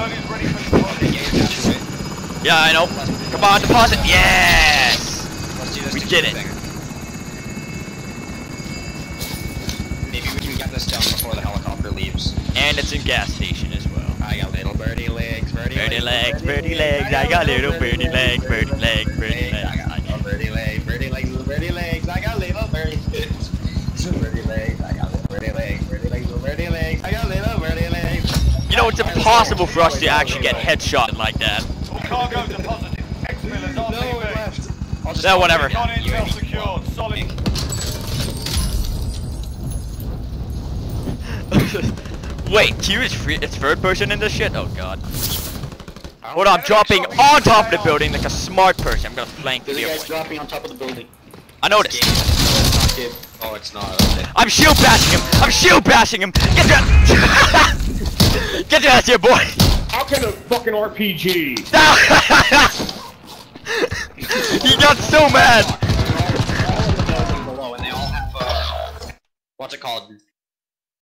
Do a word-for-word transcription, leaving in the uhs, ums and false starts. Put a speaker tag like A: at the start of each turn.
A: Birdy's ready for deposit.
B: Yeah, I know. Come on, deposit. Yes!
C: Let's do this
B: We
C: to
B: did
C: keep
B: it.
C: thing. Maybe we can get this done before the helicopter leaves.
B: And it's in gas station as well.
C: I got little birdie legs, birdie,
B: Birdie legs, birdie legs, I got little birdie legs, birdie legs, birdie legs.
C: I got little birdie legs, birdie legs, little birdie legs, I got little birdie legs. Birdie legs, I got little birdie legs, birdie legs, little birdie legs, I got little birdie legs.
B: You know, it's impossible for us to actually get headshot like that.
A: All cargo deposited. X-Millers R T B.
C: I'll just
B: Yeah, whatever.
A: Got intel secured. Solid.
B: Wait, Q is free, it's third person in this shit? Oh god. Hold on, I'm dropping on top of the building like a smart person. I'm gonna flank the
C: There's a
B: other
C: guy
B: way.
C: dropping on top of the building.
B: I noticed.
C: Oh, it's not. Okay.
B: I'm shield bashing him! I'm shield bashing him! Get your Get your ass here, boy!
D: How can a fucking R P G?
B: He got so mad!
C: All of the building below, and they all have uh, what's it called?